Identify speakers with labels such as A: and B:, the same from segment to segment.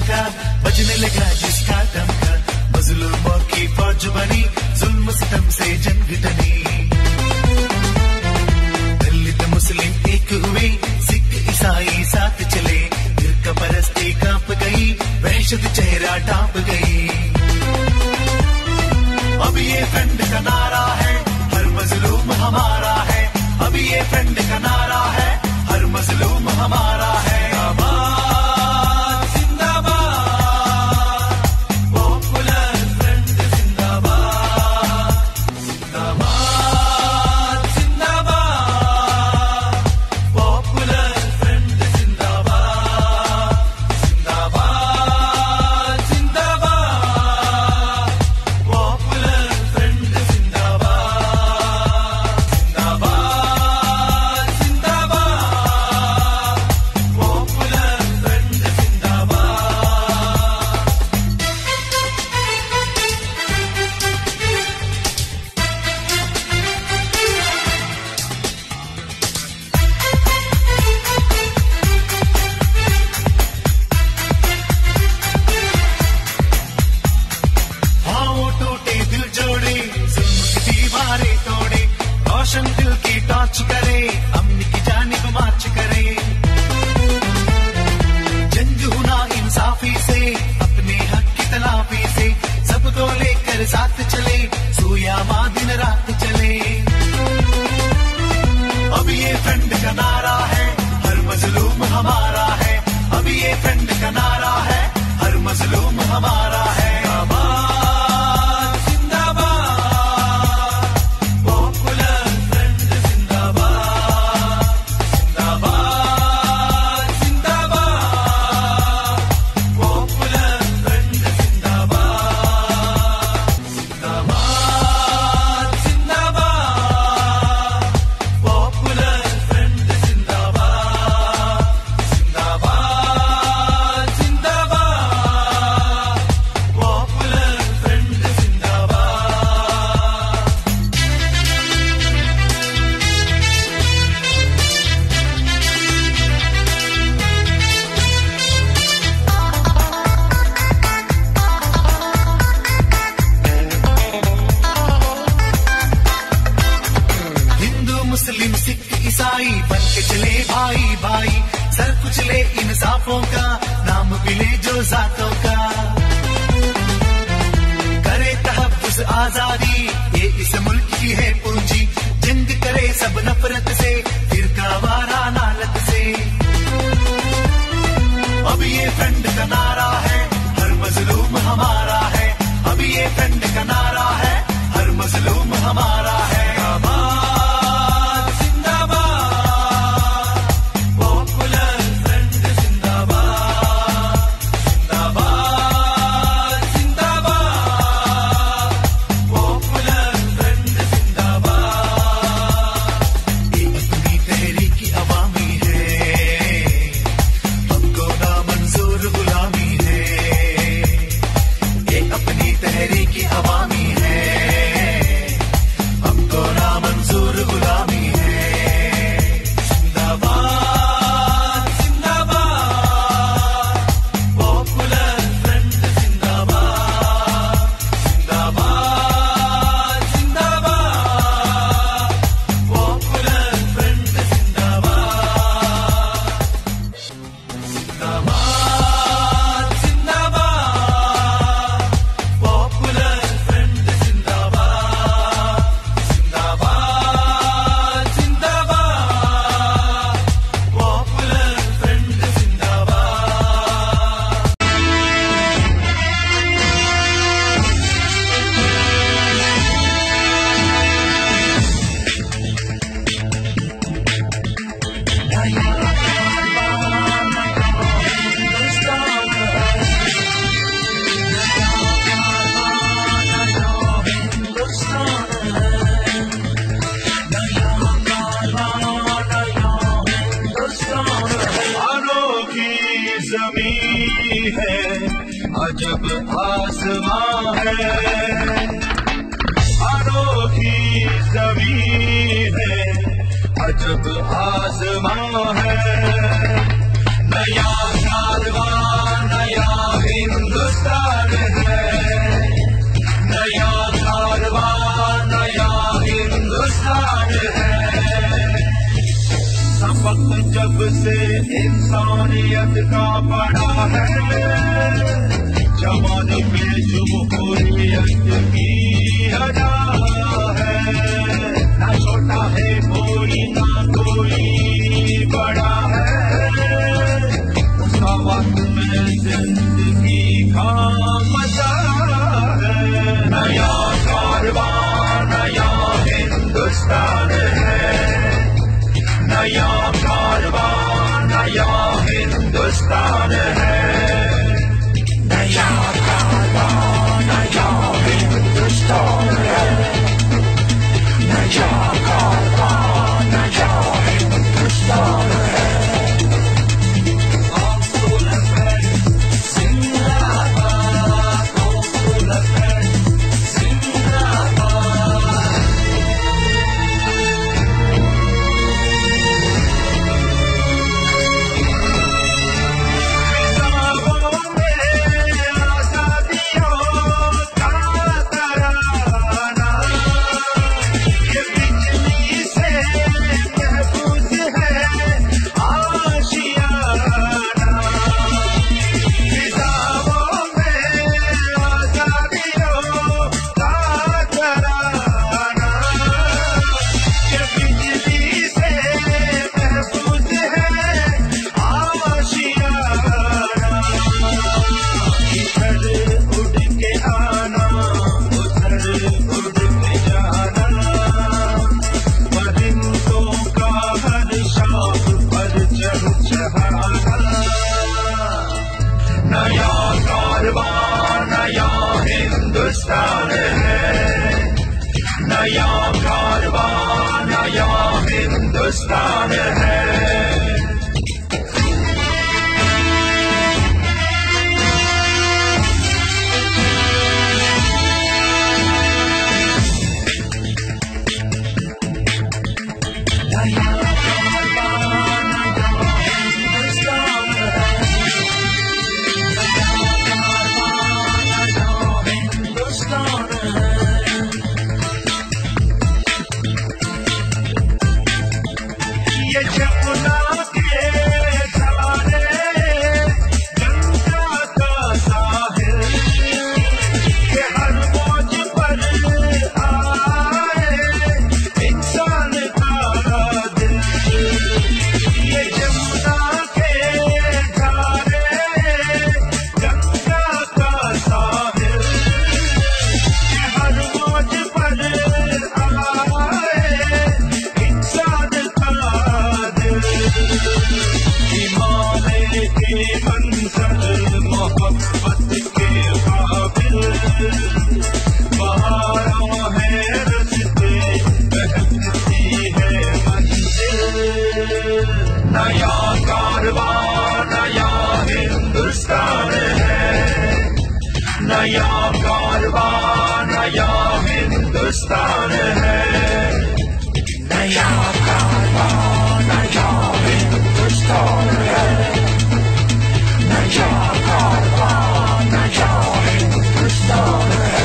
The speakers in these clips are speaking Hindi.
A: लगा, बजने लगा जिसका डंका, मजलूमों की फौज बनी, जुल्म सितम से जंग टनी। दलित मुस्लिम एक हुए, सिख ईसाई साथ चले, फिरका परस्ती कांप गई, वहशत चेहरा ढांप गई। अब ये फ्रेंड का नारा है, हर मजलूम हमारा है। अब ये फ्रेंड का नारा है, हर मजलूम हमारा है। जिंदाबाद जिंदाबाद, पॉपुलर फ्रंट जिंदाबाद। जिंदाबाद जिंदाबाद, पॉपुलर फ्रंट जिंदाबाद। जिंदाबाद जिंदाबाद, पॉपुलर फ्रंट जिंदाबाद। जिंदाबाद जिंदाबाद, पॉपुलर फ्रंट हाँ टूटे दिल जोड़े, जुल्म की दीवारें तोड़े, रोशन दिल की टॉर्च करे, अमन की जानिब मार्च करे। जंग हुना इंसाफी से, अपने हक की तलाफी से, सबको लेकर साथ चले, सूया माँ दिन रात चले। अब ये फ्रेंड का नारा है, हर मजलूम हमारा है। अब ये फ्रेंड का नारा है, हर मजलूम हमारा है। जिंदाबाद, पॉपुलर फ्रंट जिंदाबाद। जिंदाबाद जिंदाबाद, पॉपुलर फ्रंट जिंदाबाद। जिंदाबाद जिंदाबाद, पॉपुलर फ्रंट जिंदाबाद। जिंदाबाद जिंदाबाद, पॉपुलर फ्रंट जिंदाबाद। हिंदू मुस्लिम सिख ईसाई बन के चले भाई भाई, सर कुचले इंसाफों का, नाम मिले जो जातों का। करे तहफ्फुज़ आजादी, ये इस मुल्क की है पूंजी, जंग करे सब नफरत से, फिरका वारा नालत से। अब ये फ्रेंड का नारा है, हर मजलूम हमारा है। अब ये फ्रेंड का नारा है, हर मजलूम हमारा है। जिंदाबाद, पॉपुलर फ्रंट जिंदाबाद। जिंदाबाद जिंदाबाद, पॉपुलर फ्रंट जिंदाबाद। ये अपनी तहरीकी अवामी है, हमको नामंजूर गुलामी है। ये अपनी तहरीकी अवामी है, हमको नामंजूर गुलामी है। जिंदाबाद जिंदाबाद, पॉपुलर फ्रंट जिंदाबाद। जिंदाबाद जिंदाबाद, पॉपुलर फ्रंट जिंदाबाद। जिंदाबाद जिंदाबाद, पॉपुलर फ्रंट जिंदाबाद। जिंदाबाद जिंदाबाद, पॉपुलर फ्रंट जिंदाबाद। अनोखी ज़मीं है, अजब आसमां है। अनोखी ज़मीं है, अजब आसमां है। नया कारवां, नया से इंसानियत का पड़ा है, जमाने पे जमहूरियत की अदा है। ना छोटा है कोई ना कोई बड़ा है, उसका वक्त में जिंदगी का मजा है। नया कारवां नया हिंदुस्तान है, नया कारवां नया हिंदुस्तान है, नया कारवां नया हिंदुस्तान है, नया कारवां नया हिंदुस्तान है। नया कारवां नया हिंदुस्तान है, नया कारवां नया हिंदुस्तान है। ये जमुना के धारे गंगा का साहिल, ये हर मौज पर आए इंसान का दिल। ये जमुना के धारे गंगा का साहिल, ये हर मौज पर आए इंसान हिमालय के मंजर मोहब्बत के काबिल, बहारों है रस्ते बहकती है मंजिल। नया कारवां नया हिंदुस्तान है, नया कारवां नया हिंदुस्तान है, नया कारवां नया हिंदुस्तान है, नया कारवां नया हिंदुस्तान है।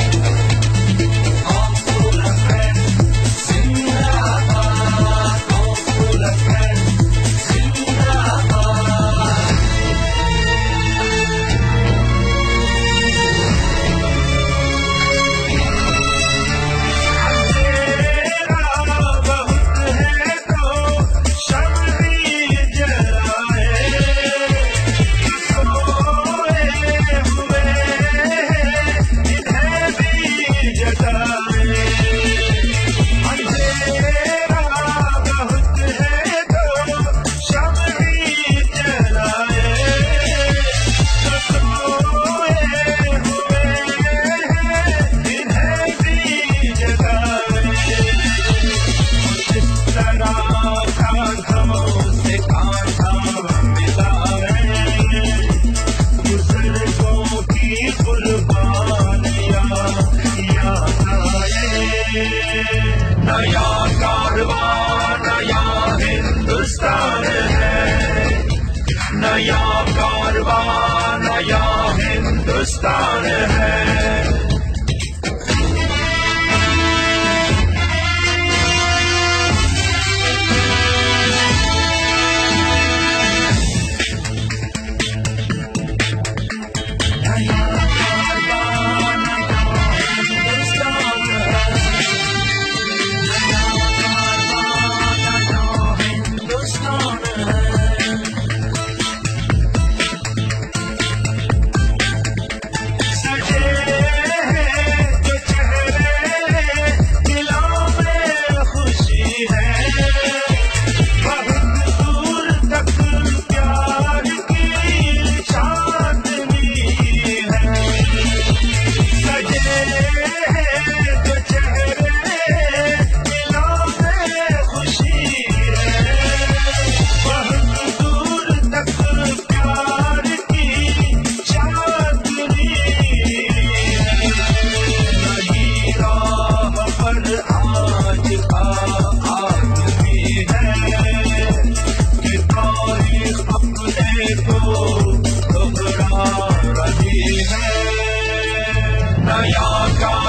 A: नया कारवां नया हिंदुस्तान है, नया कारवां नया हिंदुस्तान है।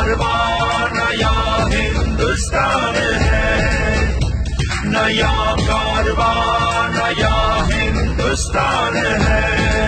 A: कारवां नया हिंदुस्तान है, नया कारवां नया हिंदुस्तान है।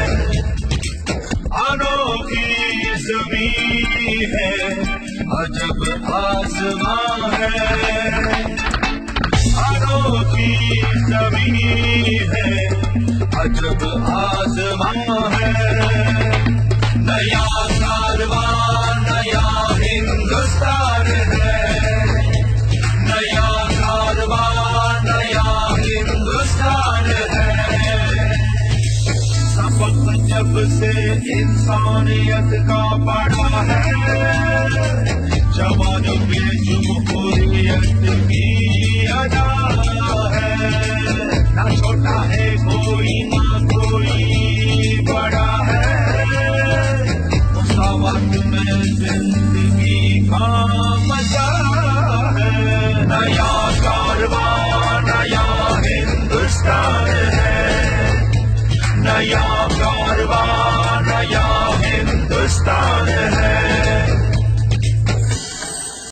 A: अनोखी ज़मीं है, अजब आसमां है, अनोखी ज़मीं है, अजब आसमां है। नया कारवां नया हिंदुस्तान है, नया कारवां नया हिंदुस्तान है। सबक जब से इंसानियत का पड़ा है, जवानों पे जमहूरियत की अदा है। ना छोटा है कोई ना कोई बड़ा है, मुसावत में जिंदगी का मजा है। नया कारवां नया हिंदुस्तान है, नया कारवां नया हिंदुस्तान है।